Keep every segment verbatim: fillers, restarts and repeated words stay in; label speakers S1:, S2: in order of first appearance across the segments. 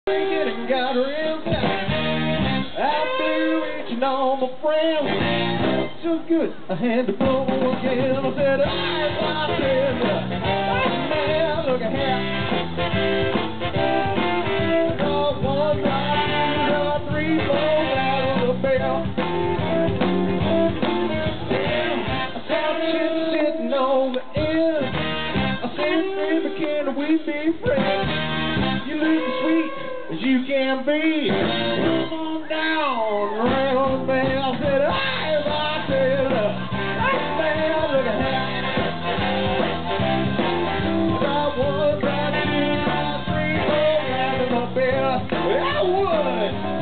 S1: Drinking and got real tight. I blew reaching on my friend. So good, I had to blow again. I said, hey, bartender, hey, man, look ahead. Cause one, two, or three, four, that was a bell. I saw the chick sitting on the end. I said, baby, can we be friends? You look as sweet as you can be. Come on down, round the bell. I said, hey, bartender, hey, man, look at that. Got one, got two, got three, four, got the bell. Well, I would.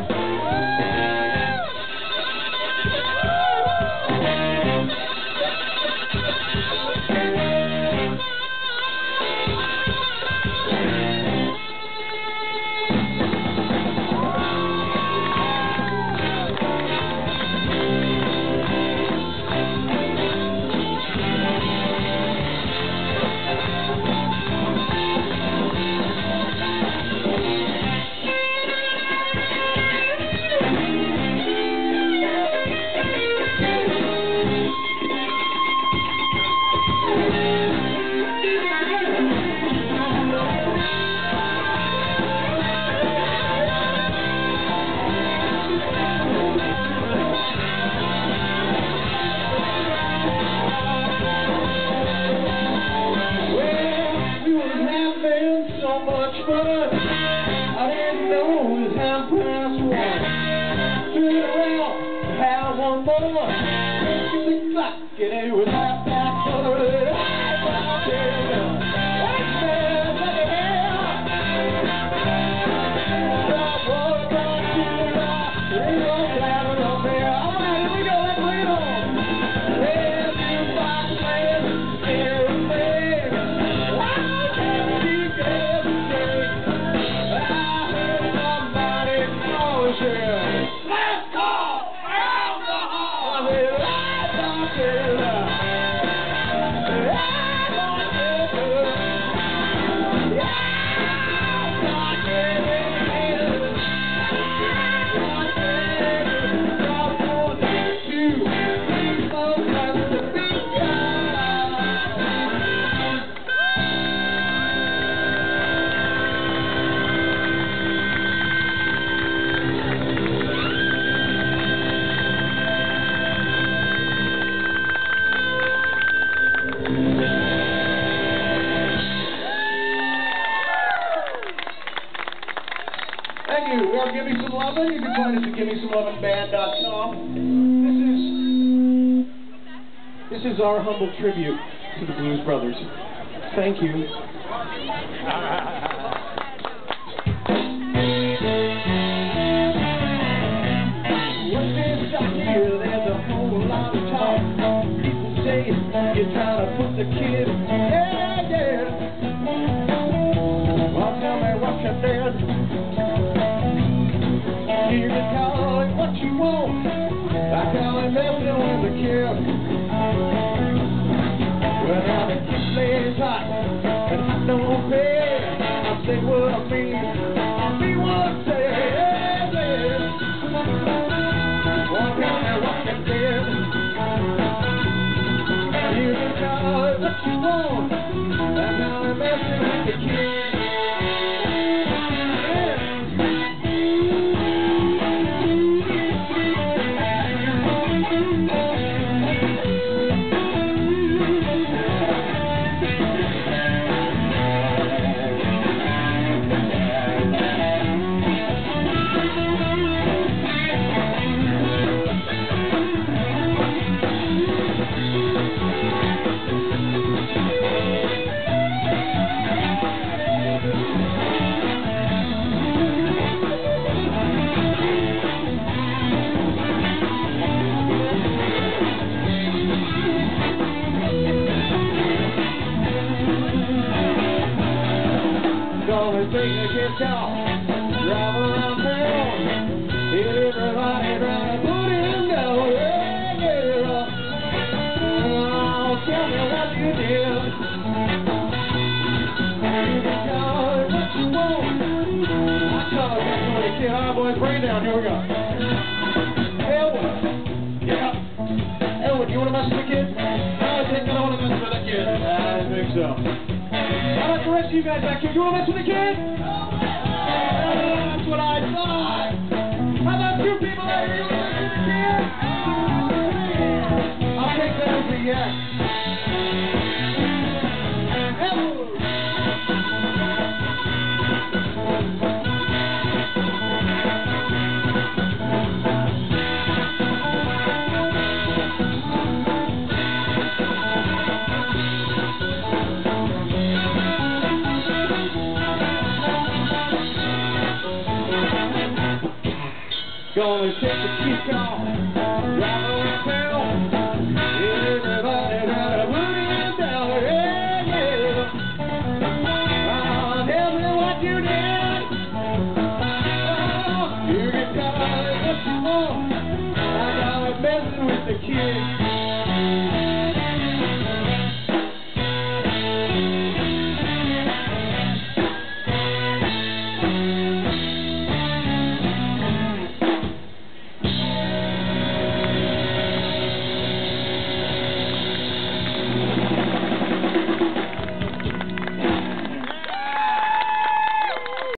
S1: So much fun, I didn't know it was half past one. Turn around to have one more. Look at the clock, and it was half past one. Hey, bartender, hey, man, look at here. Got one, got two, got three, four, seven up there. All right, here we go, let's bring it on. Hey, you box man, everything. Let's go! Alcohol! I said, let's go! Thank you. We are Gimme Some Lovin. You can find us at gimme some lovin band dot com. This is this is our humble tribute to the Blues Brothers. Thank you. What's inside here? There's a whole lot of talk. People say you're trying to put the kid. Yeah, yeah. Well, tell me what you did. You can call it what you want. I call it Messin with a kid. Well, now the kid lays hot, and I don't pay. I say what I mean, I mean what I say. Yeah, yeah. Well, tell me what you did. You can call it what you want. I call it Messin with a kid. got some of the kid. All right, boys, bring it down. Here we go. Elwood. Yeah. Elwood, you want to mess with the kid? No, I think I don't want to mess with the kid. I think so. How about the rest of you guys back here? You want to mess with the kid? No. That's what I thought. How about you people out here? You want to mess with the kid? I'll take that as a yes. Gonna take the kick off, drive around town. Everybody got a booty down, yeah, yeah. Oh, tell me what you did. Oh, you get caught, what you want.